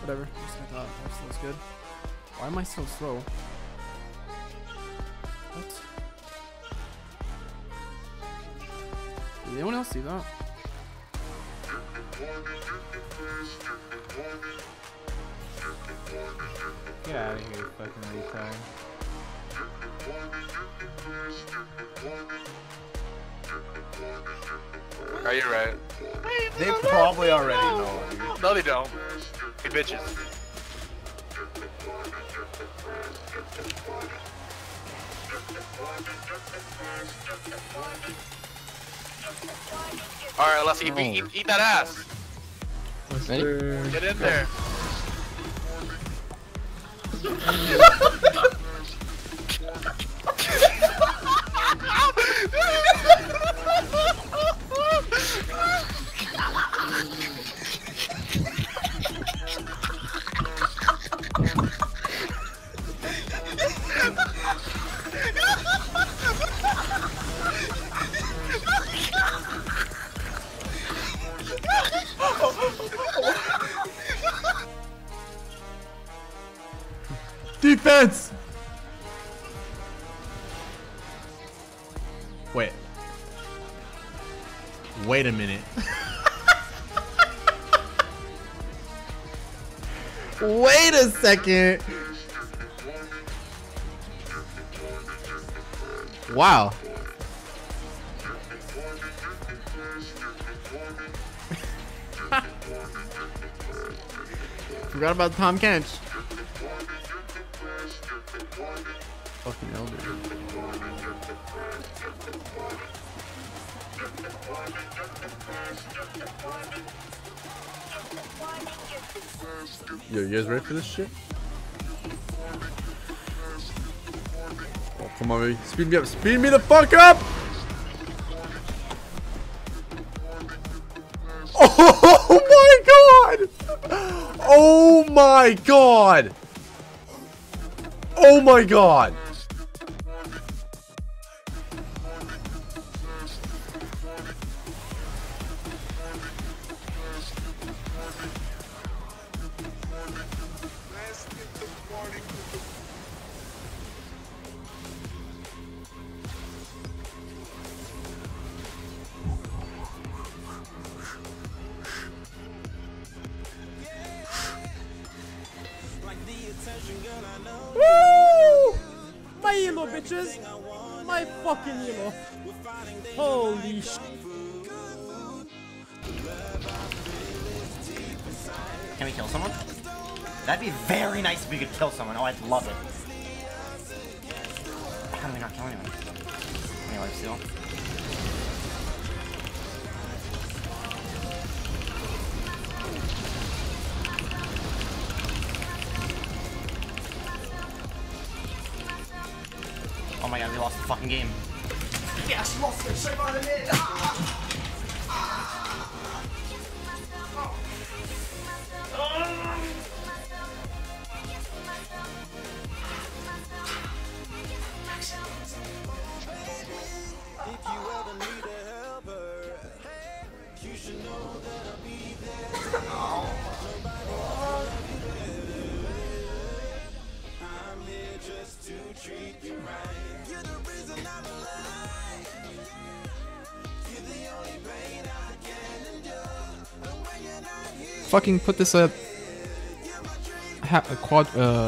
Whatever. Just I thought that was good. Why am I so slow? What? Did anyone else see that? Get out of here, you fucking retard. Are you right? They probably already know, dude. No, they don't. You bitches. Alright, let's eat that ass. Ready? Get in there. Defense! Wait. Wait a minute. Wait a second. Wow. Forgot about Tom Kench. Fucking elder. Yo, you guys ready for this shit? Oh, come on, baby. Speed me up. Speed me the fuck up! Oh my god! Oh my god! Oh my god! Woo! My elo, bitches! My fucking elo! Holy sh! Can we kill someone? That'd be very nice if we could kill someone. Oh, I'd love it. How do we not kill anyone? Any life steal? Oh my god, we lost the fucking game. Yes, we lost it. Straight on the mid. Fucking put this a quad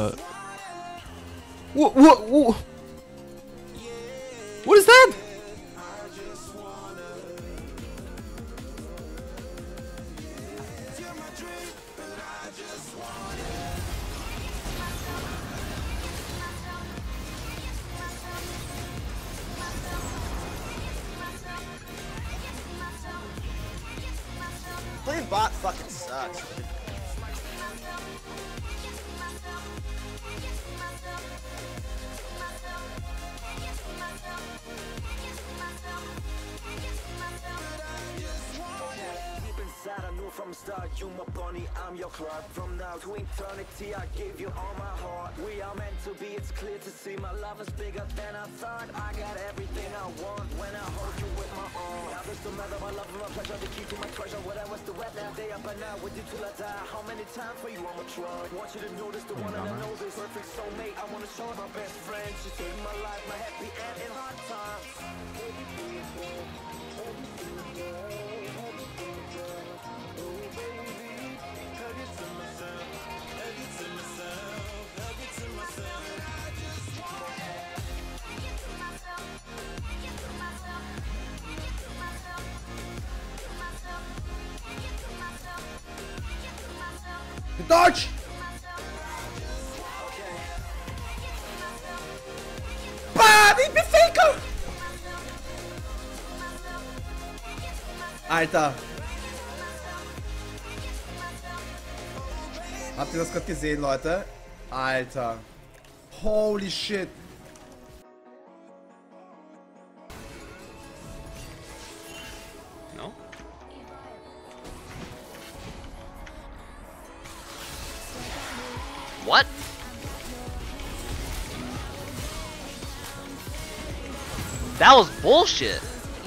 what is that? Playing bot fucking sucks. From start, you my bunny, I'm your club. From now to eternity, I give you all my heart. We are meant to be, it's clear to see. My love is bigger than I thought. I got everything I want when I hold you with my arm. Now this no matter my love and my pleasure, the key to my treasure. What I was the weather, they are But now with you till I die, how many times for you I'ma try? Want you to notice the one that I know this perfect soulmate. I wanna show her my best friend. She saved my life, my happy end in hard times. Dodge! Bah, nicht mehr Faker! Alter. Habt ihr das gerade gesehen, Leute? Alter. Holy shit. No? What? That was bullshit.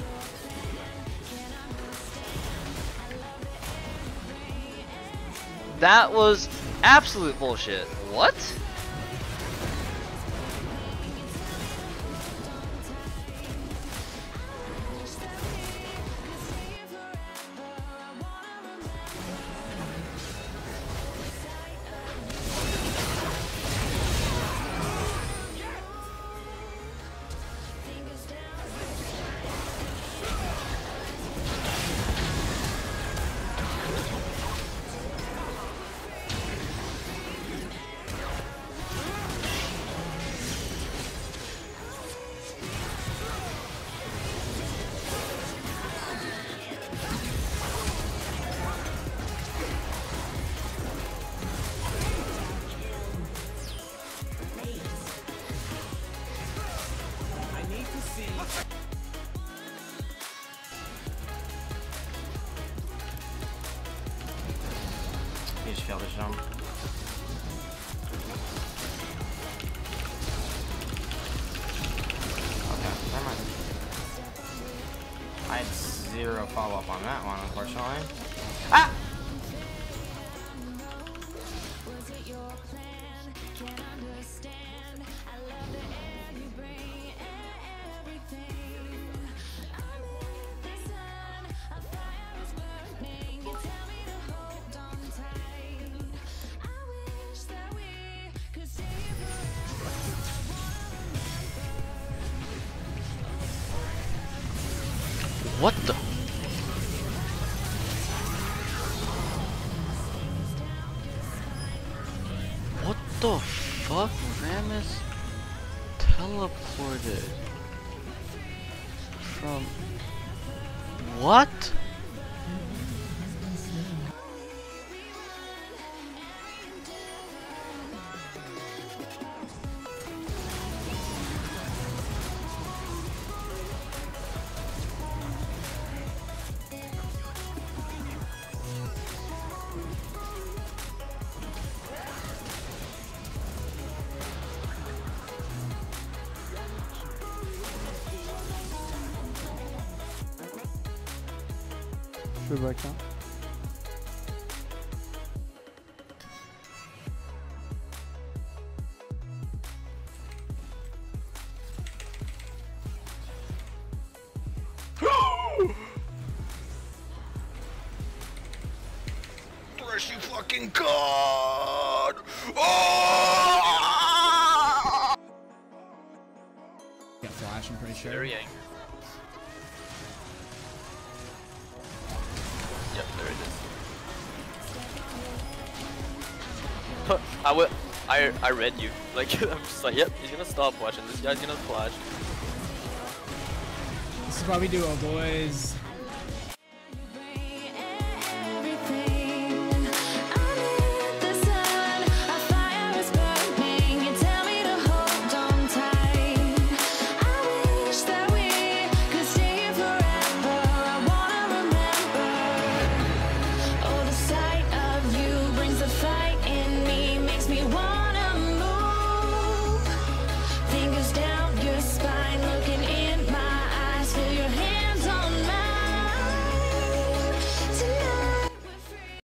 That was absolute bullshit. What? He just failed his jump. Okay, never mind. I had zero follow-up on that one, unfortunately. Ah! What the? What the fuck? Rammus teleported from what? Je peux back hein. Bless you fucking God! Oh! Got flash, I'm pretty sure. Very angry. Yep, there it is. I read you. Like, I'm just like, yep, he's gonna stop watching. This guy's gonna flash. This is what we do, oh boys.